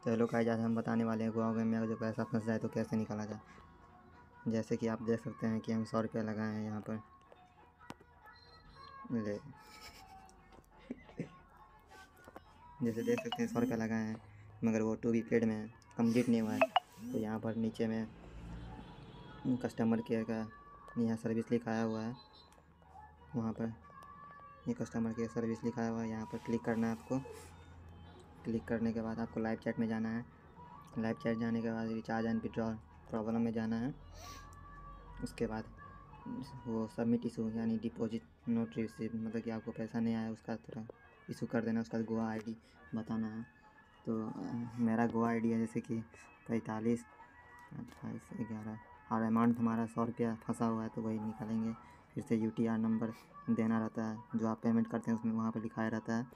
चलो गाइस, आज हम बताने वाले हैं गोवा में अगर जो पैसा फंस जाए तो कैसे निकाला जाए। जैसे कि आप देख सकते हैं कि हम 100 रुपया लगाए हैं यहाँ पर। ले जैसे देख सकते हैं 100 रुपया लगाए हैं, मगर वो टू बी पेड में है, कंप्लीट नहीं हुआ है। तो यहाँ पर नीचे में कस्टमर केयर का यहाँ सर्विस लिखाया हुआ है, वहाँ पर ये कस्टमर केयर सर्विस लिखाया हुआ है, यहाँ पर क्लिक करना है आपको। क्लिक करने के बाद आपको लाइव चैट में जाना है। लाइव चैट जाने के बाद रिचार्ज एंड विड्रॉल प्रॉब्लम में जाना है। उसके बाद वो सबमिट इशू यानी डिपॉजिट नोट रिसीव, मतलब कि आपको पैसा नहीं आया उसका थोड़ा इशू कर देना। उसका गोवा आईडी बताना है। तो मेरा गोवा आईडी है जैसे कि 45 28 11 और अमाउंट हमारा 100 रुपया फंसा हुआ है, तो वही निकालेंगे। फिर से UTR नंबर देना रहता है, जो आप पेमेंट करते हैं उसमें वहाँ पर लिखाया रहता है।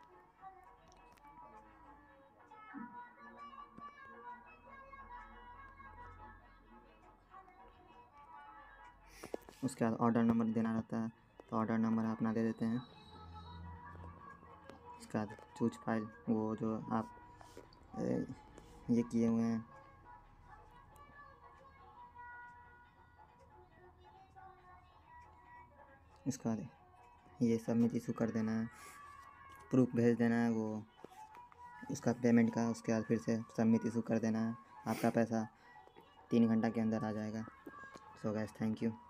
उसके बाद ऑर्डर नंबर देना रहता है, तो ऑर्डर नंबर अपना दे देते हैं। उसके बाद चूज फाइल, वो जो आप ये किए हुए हैं, उसके बाद ये सबमिट इशू कर देना है, प्रूफ भेज देना है वो उसका पेमेंट का। उसके बाद फिर से सबमिट इशू कर देना है, आपका पैसा 3 घंटा के अंदर आ जाएगा। So guys, thank you.